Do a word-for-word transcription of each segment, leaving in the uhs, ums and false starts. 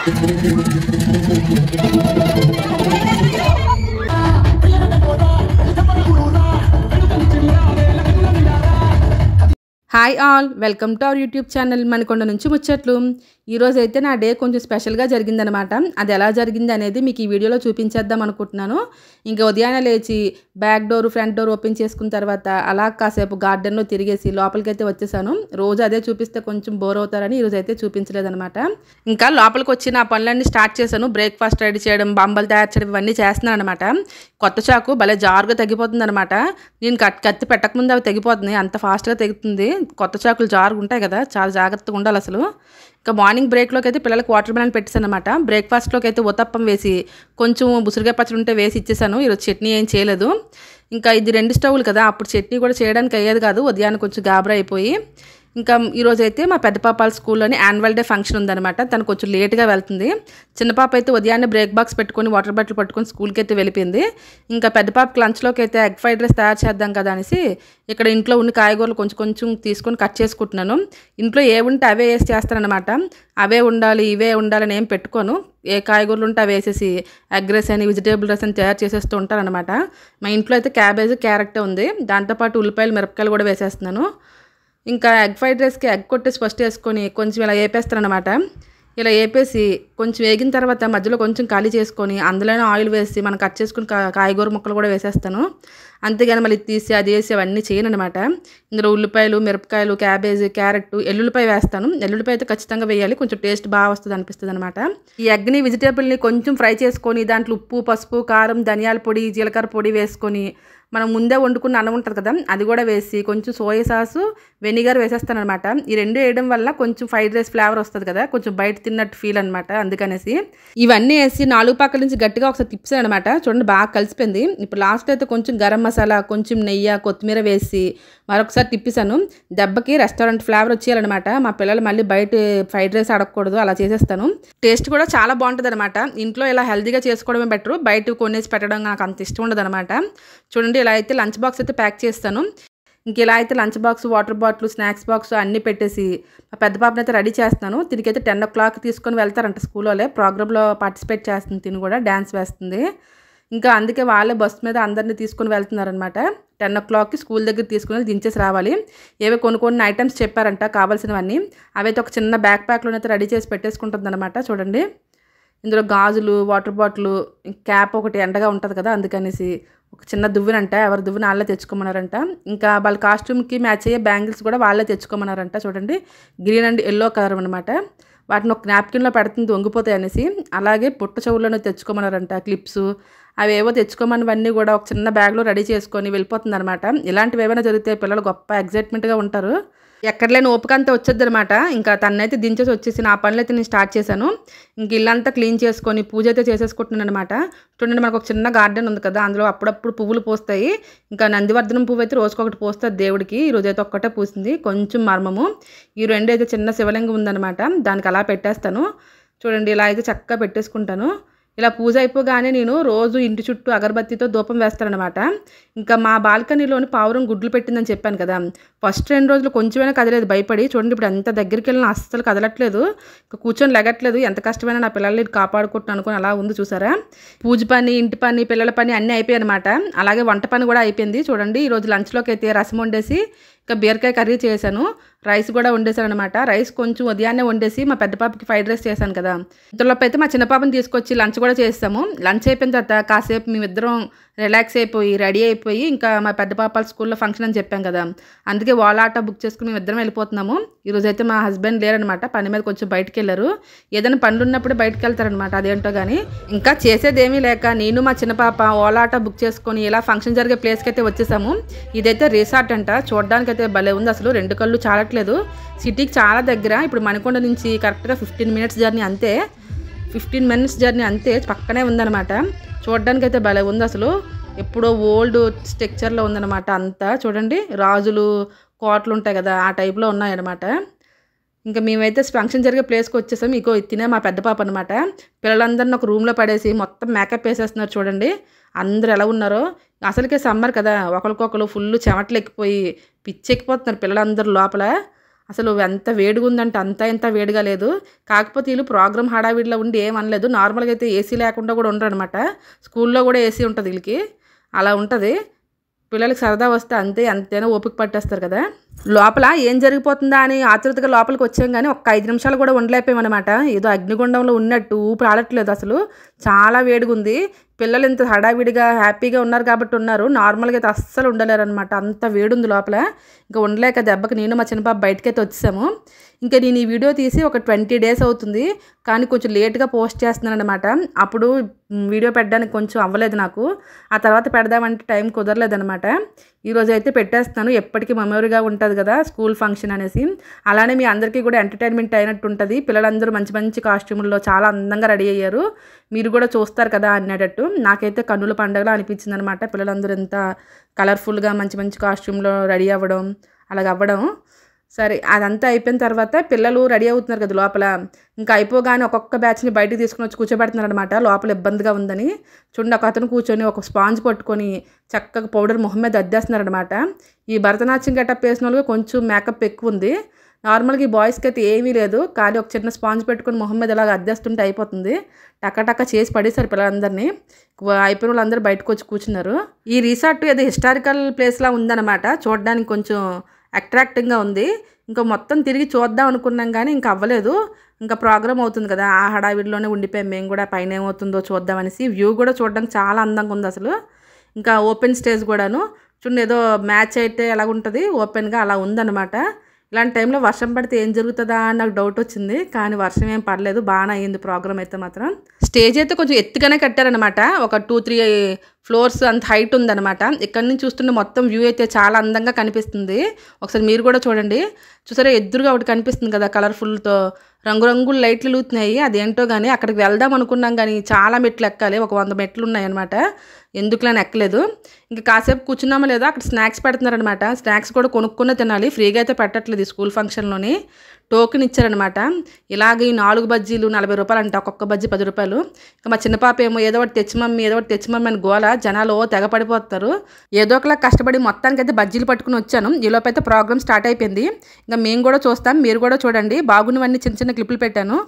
Hi all, welcome to our YouTube channel Manikonda నుంచి ముచ్చట్లు. ఈరోజు అయితే నా డే కొంచెం స్పెషల్గా జరిగిందనమాట. అది ఎలా జరిగింది అనేది మీకు ఈ వీడియోలో చూపించేద్దాం అనుకుంటున్నాను. ఇంకా ఉదయాన్నే లేచి back door front door open చేసుకున్న తర్వాత అలా కాసేపు గార్డెన్లో తిరిగేసి లోపలికి అయితే వచ్చేసాను. రోజు అదే చూపిస్తే కొంచెం బోర్ అవుతారని ఈరోజు అయితే చూపించలేదనమాట. ఇంకా లోపలికి వచ్చి నా పనులన్నీ స్టార్ట్ చేశాను. బ్రేక్ఫాస్ట్ రెడీ చేయడం, బంబలు తయారు చేయడం ఇవన్నీ చేస్తున్నాను అనమాట. కొత్త చాకు భలే జారుగా తగ్గిపోతుంది అనమాట. నేను కట్ కత్తి పెట్టకముందు అవి తెగిపోతున్నాయి, అంత ఫాస్ట్గా తెగుతుంది. కొత్త చాకులు జారుగా ఉంటాయి కదా, చాలా జాగ్రత్తగా ఉండాలి అసలు. ఇంకా మార్నింగ్ బ్రేక్లోకి అయితే పిల్లలకి వాటర్ మెలన్ పెట్టేసాను అనమాట. బ్రేక్ఫాస్ట్లోకి అయితే ఉతప్పం వేసి కొంచెం ఉసిరికాయ పచ్చడి ఉంటే వేసి ఇచ్చేసాను. ఈరోజు చట్నీ ఏం చేయలేదు. ఇంకా ఇది రెండు స్టవ్లు కదా, అప్పుడు చట్నీ కూడా చేయడానికి అయ్యేది కాదు, ఉదయాన్నే కొంచెం గాబరా అయిపోయి. ఇంకా ఈరోజు అయితే మా పెద్ద పాపాల స్కూల్లోని యాన్యువల్ డే ఫంక్షన్ ఉందనమాట. తను కొంచెం లేట్గా వెళ్తుంది. చిన్న పాప అయితే ఉదయాన్నే బ్రేక్ బాక్స్ పెట్టుకొని వాటర్ బాటిల్ పట్టుకొని స్కూల్కి అయితే వెళ్ళిపోయింది. ఇంకా పెద్ద పాపకి లంచ్లోకి అయితే ఎగ్ ఫ్రైడ్ రైస్ తయారు చేద్దాం కదా అనేసి ఇక్కడ ఇంట్లో ఉన్న కాయగూరలు కొంచెం కొంచెం తీసుకొని కట్ చేసుకుంటున్నాను. ఇంట్లో ఏ ఉంటే అవే వేసి చేస్తానమాట. అవే ఉండాలి ఇవే ఉండాలని ఏం పెట్టుకోను. ఏ కాయగూరలు ఉంటే అవి వేసేసి ఎగ్ రైస్ అని వెజిటేబుల్ రైస్ అని తయారు చేసేస్తూ ఉంటారనమాట. మా ఇంట్లో అయితే క్యాబేజ్ క్యారెట్ ఉంది, దాంతోపాటు ఉల్లిపాయలు మిరపకాయలు కూడా వేసేస్తున్నాను. ఇంకా ఎగ్ ఫ్రైడ్ రైస్కి ఎగ్ కొట్టేసి ఫస్ట్ వేసుకొని కొంచెం ఇలా వేపేస్తాను అనమాట. ఇలా వేపేసి కొంచెం వేగిన తర్వాత మధ్యలో కొంచెం ఖాళీ చేసుకొని అందులోనే ఆయిల్ వేసి మనం కట్ చేసుకుని కాయగూర ముక్కలు కూడా వేసేస్తాను. అంతేగాని మళ్ళీ తీసి అది వేసి అవన్నీ చేయను అనమాట. ఇందులో ఉల్లిపాయలు మిరపకాయలు క్యాబేజీ క్యారెట్ ఎల్లుల్లిపాయ వేస్తాను. ఎల్లుల్లిపాయ అయితే ఖచ్చితంగా వేయాలి, కొంచెం టేస్ట్ బాగా వస్తుంది అనిపిస్తుంది అనమాట. ఈ ఎగ్ని వెజిటేబుల్ని కొంచెం ఫ్రై చేసుకొని దాంట్లో ఉప్పు పసుపు కారం ధనియాల పొడి జీలకర్ర పొడి వేసుకొని మనం ముందే వండుకున్న అన్నం ఉంటుంది కదా, అది కూడా వేసి కొంచెం సోయా సాసు వెనిగర్ వేసేస్తాను అనమాట. ఈ రెండు వేయడం వల్ల కొంచెం ఫ్రైడ్ రైస్ ఫ్లేవర్ వస్తుంది కదా, కొంచెం బయట తిన్నట్టు ఫీల్ అనమాట. అందుకనేసి ఇవన్నీ వేసి నాలుగు పక్కల నుంచి గట్టిగా ఒకసారి తిప్పాను అనమాట. చూడండి బాగా కలిసిపోయింది. ఇప్పుడు లాస్ట్ అయితే కొంచెం గరం మసాలా కొంచెం నెయ్యి కొత్తిమీర వేసి మరొకసారి తిప్పేసాను. దెబ్బకి రెస్టారెంట్ ఫ్లేవర్ వచ్చేయాలన్నమాట. మా పిల్లలు మళ్ళీ బయట ఫ్రైడ్ రైస్ అడగకూడదు, అలా చేసేస్తాను. టేస్ట్ కూడా చాలా బాగుంటుంది అనమాట. ఇంట్లో ఇలా హెల్తీగా చేసుకోవడమే బెటర్, బయట కొనేసి పెట్టడం నాకు అంత ఇష్టం ఉండదు అనమాట. చూడండి ఇలా అయితే లంచ్ బాక్స్ అయితే ప్యాక్ చేస్తాను. ఇంక ఇలా అయితే lunch box water bottle snacks box అన్నీ పెట్టేసి మా పెద్ద పాపని అయితే రెడీ చేస్తాను. తిరిగైతే టెన్ ఓ క్లాక్ తీసుకొని వెళ్తారంట స్కూల్లో. ప్రోగ్రాంలో పార్టిసిపేట్ చేస్తుంది, తిని కూడా డ్యాన్స్ వేస్తుంది. ఇంకా అందుకే వాళ్ళే బస్సు మీద అందరినీ తీసుకొని వెళ్తున్నారనమాట. టెన్ ఓ క్లాక్కి స్కూల్ దగ్గర తీసుకుని దించేసి రావాలి. ఏవో కొన్ని కొన్ని ఐటమ్స్ చెప్పారంట కావాల్సినవన్నీ, అవైతే ఒక చిన్న బ్యాక్ ప్యాక్లోనైతే రెడీ చేసి పెట్టేసుకుంటుంది అనమాట. చూడండి ఇందులో గాజులు వాటర్ బాటిల్ క్యాప్ ఒకటి ఎండగా ఉంటుంది కదా, అందుకనేసి ఒక చిన్న దువ్వెనంట, ఎవరి దువ్వెన వాళ్ళే తెచ్చుకోమన్నారంట. ఇంకా వాళ్ళ కాస్ట్యూమ్కి మ్యాచ్ అయ్యే బ్యాంగిల్స్ కూడా వాళ్ళే తెచ్చుకోమన్నారంట. చూడండి గ్రీన్ అండ్ ఎల్లో కలర్ అనమాట. వాటిని ఒక నాప్కిన్లో పెడుతుంది వంగిపోతాయి అనేసి. అలాగే పుట్ట చెవుల్లోనే తెచ్చుకోమన్నారంట క్లిప్స్, అవి ఏవో తెచ్చుకోమనివన్నీ కూడా ఒక చిన్న బ్యాగ్లో రెడీ చేసుకొని వెళ్ళిపోతుంది అనమాట. ఇలాంటివి ఏమైనా జరిగితే పిల్లలు గొప్ప ఎగ్జైట్మెంట్గా ఉంటారు. ఎక్కడ లేని ఓపిక అంతా వచ్చేది అనమాట. ఇంకా తనైతే దించేసి వచ్చేసి నా పనులు అయితే నేను స్టార్ట్ చేశాను. ఇంక ఇల్లంతా క్లీన్ చేసుకొని పూజ అయితే చేసేసుకుంటున్నాను అనమాట. చూడండి మనకు ఒక చిన్న గార్డెన్ ఉంది కదా, అందులో అప్పుడప్పుడు పువ్వులు పూస్తాయి. ఇంకా నందివర్ధనం పువ్వు అయితే రోజుకొకటి పోస్తుంది దేవుడికి. ఈరోజు అయితే ఒక్కటే పూసింది, కొంచెం మర్మము. ఈ రెండు అయితే చిన్న శివలింగం ఉందనమాట, దానికి అలా పెట్టేస్తాను. చూడండి ఇలా అయితే చక్కగా పెట్టేసుకుంటాను. ఇలా పూజ అయిపోగానే నేను రోజు ఇంటి చుట్టూ అగరబత్తితో ధూపం వేస్తానమాట. ఇంకా మా బాల్కనీలోని పావురం గుడ్లు పెట్టిందని చెప్పాను కదా, ఫస్ట్ రెండు రోజులు కొంచెమైనా కదలేదు భయపడి. చూడండి ఇప్పుడు ఎంత దగ్గరికి వెళ్ళినా అస్సలు కదలట్లేదు, ఇంకా కూర్చొని లెగట్లేదు. ఎంత కష్టమైనా నా పిల్లల్ని కాపాడుకుంటున్నాను అనుకుని అలా ఉంది చూసారా. పూజ పని ఇంటి పని పిల్లల పని అన్నీ అయిపోయాయి అనమాట. అలాగే వంట పని కూడా అయిపోయింది. చూడండి ఈరోజు లంచ్లోకి అయితే రసం వండేసి ఇంకా బీరకాయ కర్రీ చేశాను, రైస్ కూడా వండేసాను అనమాట. రైస్ కొంచెం ఉదయాన్నే వండేసి మా పెద్ద పాపకి ఫ్రైడ్ రైస్ చేశాను కదా, ఇంతలోపు అయితే మా చిన్న పాపని తీసుకొచ్చి లంచ్ కూడా చేస్తాము. లంచ్ అయిపోయిన తర్వాత కాసేపు మేమిద్దరం రిలాక్స్ అయిపోయి రెడీ అయిపోయి ఇంకా మా పెద్ద పాపాల స్కూల్లో ఫంక్షన్ అని చెప్పాం కదా, అందుకే ఓలా ఆటో బుక్ చేసుకుని మేము ఇద్దరం వెళ్ళిపోతున్నాము. ఈరోజు అయితే మా హస్బెండ్ లేరనమాట, పని మీద కొంచెం బయటకు వెళ్ళారు. ఏదైనా పనులు ఉన్నప్పుడు బయటకు వెళ్తారనమాట, అదేంటో కానీ. ఇంకా చేసేదేమీ లేక నేను మా చిన్న పాప ఓలా ఆటో బుక్ చేసుకొని ఇలా ఫంక్షన్ జరిగే ప్లేస్కి అయితే వచ్చేసాము. ఇదైతే రిసార్ట్ అంట, చూడడానికి అయితే భలే ఉంది అసలు, రెండు కళ్ళు చాలట్లేదు. సిటీకి చాలా దగ్గర, ఇప్పుడు మణికొండ నుంచి కరెక్ట్గా ఫిఫ్టీన్ మినిట్స్ జర్నీ అంతే, ఫిఫ్టీన్ మినిట్స్ జర్నీ అంతే, పక్కనే ఉందన్నమాట. చూడడానికి అయితే భలే ఉంది అసలు, ఎప్పుడో ఓల్డ్ స్ట్రక్చర్లో ఉందన్నమాట అంతా. చూడండి రాజులు కోటలు ఉంటాయి కదా, ఆ టైప్లో ఉన్నాయన్నమాట. ఇంకా మేమైతే ఫంక్షన్ జరిగే ప్లేస్కి వచ్చేసాం. ఇగో తినే మా పెద్ద పాప అనమాట. పిల్లలందరినీ ఒక రూమ్లో పడేసి మొత్తం మేకప్ వేసేస్తున్నారు. చూడండి అందరూ ఎలా ఉన్నారో. అసలుకే సమ్మర్ కదా, ఒకరికొకరు ఫుల్ చెమటలు ఎక్కిపోయి పిచ్చి ఎక్కిపోతున్నారు పిల్లలందరూ లోపల. అసలు ఎంత వేడిగా ఉందంటే అంత ఎంత వేడిగా లేదు. కాకపోతే వీళ్ళు ప్రోగ్రామ్ హడావిడిలో ఉండి ఏమనలేదు. నార్మల్గా అయితే ఏసీ లేకుండా కూడా ఉండరు అనమాట. స్కూల్లో కూడా ఏసీ ఉంటుంది వీళ్ళకి, అలా ఉంటుంది. పిల్లలకి సరదా వస్తే అంతే, అంతేనా ఓపిక పట్టేస్తారు కదా. లోపల ఏం జరిగిపోతుందా అని ఆతృతగా లోపలికి వచ్చాం కానీ ఒక్క ఐదు నిమిషాలు కూడా ఉండలేకపోయామన్నమాట. ఏదో అగ్నిగుండంలో ఉన్నట్టు ఊపిరి ఆడట్లేదు అసలు, చాలా వేడిగా ఉంది. పిల్లలు ఇంత హడావిడిగా హ్యాపీగా ఉన్నారు కాబట్టి ఉన్నారు, నార్మల్గా అయితే అస్సలు ఉండలేరు అనమాట. అంత వేడుంది లోపల. ఇంకా ఉండలేక దెబ్బకి నేను మా చిన్నపాప బయటకైతే వచ్చేసాము. ఇంకా నేను ఈ వీడియో తీసి ఒక ట్వంటీ డేస్ అవుతుంది, కానీ కొంచెం లేట్గా పోస్ట్ చేస్తున్నాను అనమాట. అప్పుడు వీడియో పెట్టడానికి కొంచెం అవ్వలేదు నాకు, ఆ తర్వాత పెడదామంటే టైం కుదరలేదనమాట. ఈరోజు అయితే పెట్టేస్తాను, ఎప్పటికీ మెమొరీగా ఉంటుంది కదా స్కూల్ ఫంక్షన్ అనేసి. అలానే మీ అందరికీ కూడా ఎంటర్టైన్మెంట్ అయినట్టు ఉంటుంది. పిల్లలందరూ మంచి మంచి కాస్ట్యూముల్లో చాలా అందంగా రెడీ అయ్యారు, మీరు కూడా చూస్తారు కదా అనేటట్టు. నాకైతే కన్నుల పండగలా అనిపించింది అనమాట. పిల్లలందరూ ఎంత కలర్ఫుల్గా మంచి మంచి కాస్ట్యూమ్లో రెడీ అవ్వడం, అలాగ అవ్వడం. సరే అదంతా అయిపోయిన తర్వాత పిల్లలు రెడీ అవుతున్నారు కదా లోపల. ఇంకా అయిపోగానే ఒక్కొక్క బ్యాచ్ని బయటకు తీసుకుని వచ్చి కూర్చోబెడుతున్నారు అనమాట, లోపల ఇబ్బందిగా ఉందని. చూడండి, ఒక అతను కూర్చొని ఒక స్పాంజ్ పట్టుకొని చక్కగా పౌడర్ మొహం మీద అద్దేస్తున్నారు అనమాట. ఈ భరతనాట్యం గెటప్ వేసిన వాళ్ళకి కొంచెం మేకప్ ఎక్కువ ఉంది. నార్మల్గా ఈ బాయ్స్కి అయితే ఏమీ లేదు, కానీ ఒక చిన్న స్పాంజ్ పెట్టుకుని మొహం మీద ఇలాగ అద్దేస్తుంటే అయిపోతుంది. టక్క టక్క చేసి పడేశారు పిల్లలందరినీ. అయిపోయిన వాళ్ళందరూ బయటకు వచ్చి కూర్చున్నారు. ఈ రిసార్ట్ ఏదో హిస్టారికల్ ప్లేస్లా ఉందన్నమాట, చూడడానికి కొంచెం అట్రాక్టింగ్గా ఉంది. ఇంకా మొత్తం తిరిగి చూద్దాం అనుకున్నాం కానీ ఇంకా అవ్వలేదు. ఇంకా ప్రోగ్రామ్ అవుతుంది కదా, ఆ హడావిడిలోనే ఉండిపోయాం మేము కూడా. పైన ఏమవుతుందో చూద్దామనేసి. వ్యూ కూడా చూడడానికి చాలా అందంగా ఉంది అసలు. ఇంకా ఓపెన్ స్టేజ్ కూడాను చూడండి, ఏదో మ్యాచ్ అయితే ఎలా ఉంటుంది ఓపెన్గా అలా ఉందన్నమాట. ఇలాంటి టైంలో వర్షం పడితే ఏం జరుగుతుందా అని నాకు డౌట్ వచ్చింది, కానీ వర్షం ఏం పడలేదు, బాగానే అయ్యింది ప్రోగ్రామ్ అయితే మాత్రం. స్టేజ్ అయితే కొంచెం ఎత్తుగానే కట్టారనమాట, ఒక టూ త్రీ ఫ్లోర్స్ అంత హైట్ ఉందన్నమాట. ఇక్కడ నుంచి చూస్తుంటే మొత్తం వ్యూ అయితే చాలా అందంగా కనిపిస్తుంది. ఒకసారి మీరు కూడా చూడండి. చూసారా, ఎదురుగా ఒకటి కనిపిస్తుంది కదా కలర్ఫుల్తో, రంగురంగుల లైట్లు లూతున్నాయి. అదేంటో కానీ అక్కడికి వెళ్దాం అనుకున్నాం కానీ చాలా మెట్లు ఎక్కాలి, ఒక వంద మెట్లు ఉన్నాయి అనమాట. ఎందుకులని ఎక్కలేదు. ఇంకా కాసేపు కూర్చున్నామో లేదో అక్కడ స్నాక్స్ పెడుతున్నారనమాట. స్నాక్స్ కూడా కొనుక్కునే తినాలి, ఫ్రీగా అయితే పెట్టట్లేదు ఈ స్కూల్ ఫంక్షన్లోని. టోకెన్ ఇచ్చారనమాట. ఇలాగ ఈ నాలుగు బజ్జీలు నలభై రూపాయలు అంట, ఒక్కొక్క బజ్జీ పది రూపాయలు. ఇంకా మా చిన్న పాప ఏమో ఏదో ఒకటి తెచ్చి మమ్మీ ఏదో ఒకటి తెచ్చి మమ్మీ అని గోల, జనాలు తెగ పడిపోతారు. ఏదో ఒకలా కష్టపడి మొత్తానికి అయితే బజ్జీలు పట్టుకుని వచ్చాను. ఈలోపు అయితే ప్రోగ్రామ్ స్టార్ట్ అయిపోయింది. ఇంకా మేము కూడా చూస్తాం, మీరు కూడా చూడండి. బాగున్నవన్నీ చిన్న చిన్న క్లిప్పులు పెట్టాను.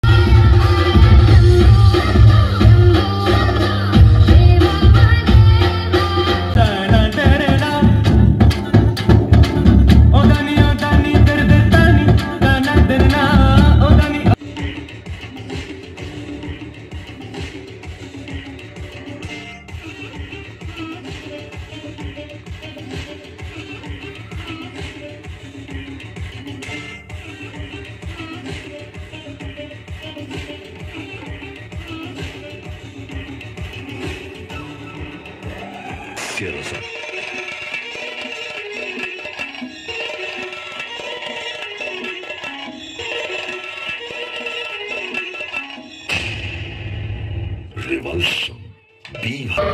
Revulsion. Be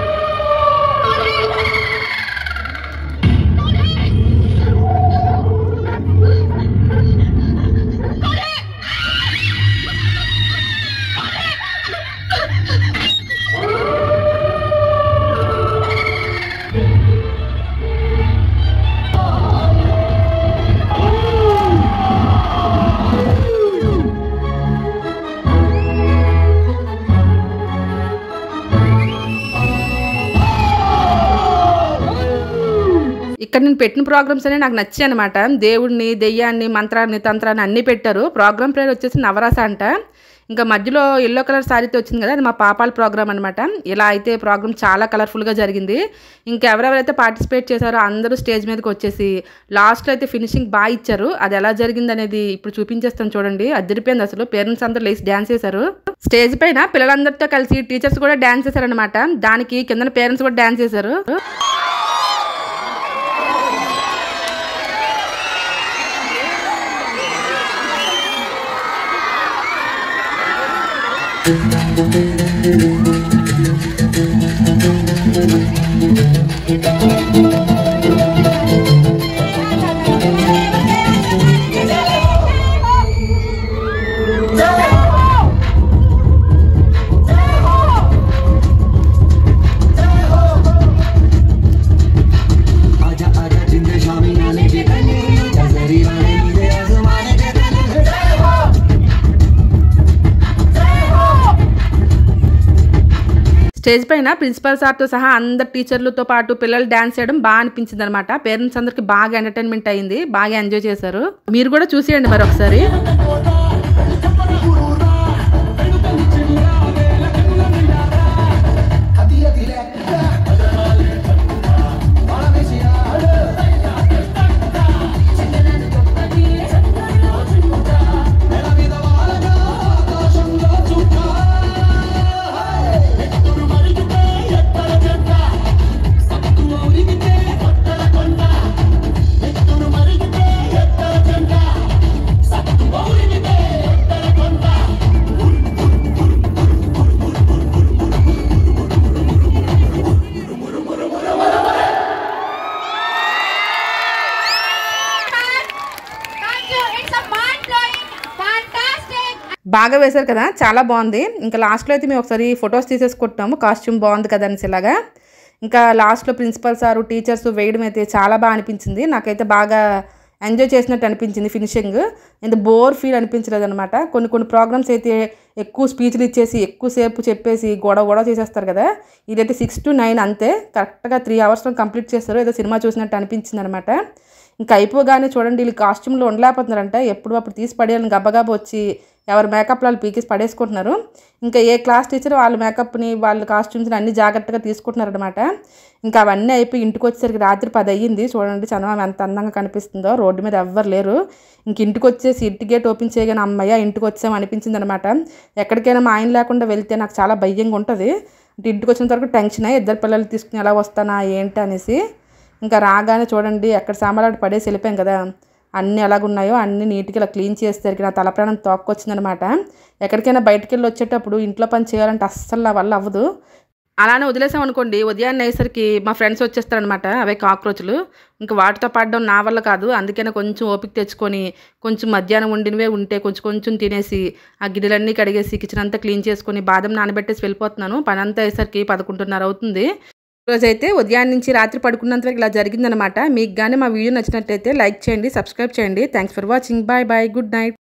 ఇక్కడ నేను పెట్టిన ప్రోగ్రామ్స్ అనే నాకు నచ్చాయి అనమాట. దేవుడిని, దెయ్యాన్ని, మంత్రాన్ని, తంత్రాన్ని అన్నీ పెట్టారు. ప్రోగ్రామ్ పేరు వచ్చేసి నవరాస అంట. ఇంకా మధ్యలో ఎల్లో కలర్ శారీతో వచ్చింది కదా, అది మా పాపాల ప్రోగ్రామ్ అనమాట. ఇలా అయితే ప్రోగ్రామ్ చాలా కలర్ఫుల్గా జరిగింది. ఇంకెవరెవరైతే పార్టిసిపేట్ చేశారో అందరూ స్టేజ్ మీదకి వచ్చేసి లాస్ట్లో అయితే ఫినిషింగ్ బాగా ఇచ్చారు. అది ఎలా జరిగింది అనేది ఇప్పుడు చూపించేస్తాను చూడండి. అదిరిపోయింది అసలు. పేరెంట్స్ అందరూ లేచి డ్యాన్స్ చేశారు. స్టేజ్ పైన పిల్లలందరితో కలిసి టీచర్స్ కూడా డ్యాన్స్ చేశారనమాట. దానికి కింద పేరెంట్స్ కూడా డ్యాన్స్ చేశారు. आजा आजा जिंदे शामी नाले के कने जजरी वाले नीले आजा స్టేజ్ పైన ప్రిన్సిపల్ సార్తో సహా అందరు టీచర్లతో పాటు పిల్లలు డ్యాన్స్ చేయడం బాగా అనిపించింది అనమాట. పేరెంట్స్ అందరికి బాగా ఎంటర్టైన్మెంట్ అయింది, బాగా ఎంజాయ్ చేశారు. మీరు కూడా చూసేయండి మరి ఒకసారి. బాగా వేశారు కదా, చాలా బాగుంది. ఇంకా లాస్ట్లో అయితే మేము ఒకసారి ఫొటోస్ తీసేసుకుంటున్నాము, కాస్ట్యూమ్ బాగుంది కదా అనేసి ఇలాగా. ఇంకా లాస్ట్లో ప్రిన్సిపల్ సారు టీచర్స్ వేయడం అయితే చాలా బాగా అనిపించింది. నాకైతే బాగా ఎంజాయ్ చేసినట్టు అనిపించింది ఫినిషింగ్. ఇంత బోర్ ఫీల్ అనిపించలేదు అనమాట. కొన్ని కొన్ని ప్రోగ్రామ్స్ అయితే ఎక్కువ స్పీచ్లు ఇచ్చేసి ఎక్కువసేపు చెప్పేసి గొడవ గొడవ చేసేస్తారు కదా, ఇదైతే సిక్స్ టు నైన్ అంతే, కరెక్ట్గా త్రీ అవర్స్లో కంప్లీట్ చేస్తారు. ఏదో సినిమా చూసినట్టు అనిపించింది అనమాట. ఇంకా అయిపోగానే చూడండి వీళ్ళు కాస్ట్యూమ్లో ఉండలేకపోతున్నారంట, ఎప్పుడు అప్పుడు తీసి పడేయాలని గబ్బగబ్బా వచ్చి ఎవరు మేకప్లో వాళ్ళు పీకేసి పడేసుకుంటున్నారు. ఇంకా ఏ క్లాస్ టీచర్ వాళ్ళ మేకప్ని వాళ్ళ కాస్ట్యూమ్స్ని అన్ని జాగ్రత్తగా తీసుకుంటున్నారు అనమాట. ఇంకా అవన్నీ అయిపోయి ఇంటికి వచ్చేసరికి రాత్రి పది అయ్యింది. చూడండి చందమామ ఎంత అందంగా కనిపిస్తుందో, రోడ్డు మీద ఎవ్వరు లేరు. ఇంక ఇంటికి వచ్చేసి ఇంటి గేట్ ఓపెన్ చేయగానే అమ్మయ్య ఇంటికి వచ్చాము అనిపించింది అనమాట. ఎక్కడికైనా మా ఆయన లేకుండా వెళ్తే నాకు చాలా భయంగా ఉంటుంది. ఇంటికి వచ్చిన వరకు టెన్షన్, ఇద్దరు పిల్లలు తీసుకుని ఎలా వస్తానా ఏంటి అనేసి. ఇంకా రాగానే చూడండి ఎక్కడ సామాన్లు పడేసి వెళ్ళిపోయాం కదా, అన్నీ ఎలాగున్నాయో అన్నీ నీట్గా ఇలా క్లీన్ చేసేసరికి నా తల ప్రాణం తోక్కొచ్చిందనమాట. ఎక్కడికైనా బయటకు వెళ్ళి వచ్చేటప్పుడు ఇంట్లో పని చేయాలంటే అస్సలు నా వల్ల అవ్వదు. అలానే వదిలేసాం అనుకోండి, ఉదయాన్నే అయ్యేసరికి మా ఫ్రెండ్స్ వచ్చేస్తారనమాట, అవే కాక్రోచ్లు. ఇంకా వాటితో పడడం నా వల్ల కాదు. అందుకనే కొంచెం ఓపిక తెచ్చుకొని కొంచెం మధ్యాహ్నం వండినవే ఉంటే కొంచెం కొంచెం తినేసి ఆ గిన్నెలన్నీ కడిగేసి కిచెన్ అంతా క్లీన్ చేసుకొని బాదం నానబెట్టేసి వెళ్ళిపోతున్నాను. పని అంతా అయ్యేసరికి పదకొండున్నర అవుతుంది. రోజైతే ఉదయాన్నే నుంచి రాత్రి పడుకున్నంత వరకు ఇలా జరిగిందనమాట. మీకు కానీ మా వీడియో నచ్చినట్టయితే లైక్ చేయండి, సబ్స్క్రైబ్ చేయండి. Thanks for watching. Bye bye, good night.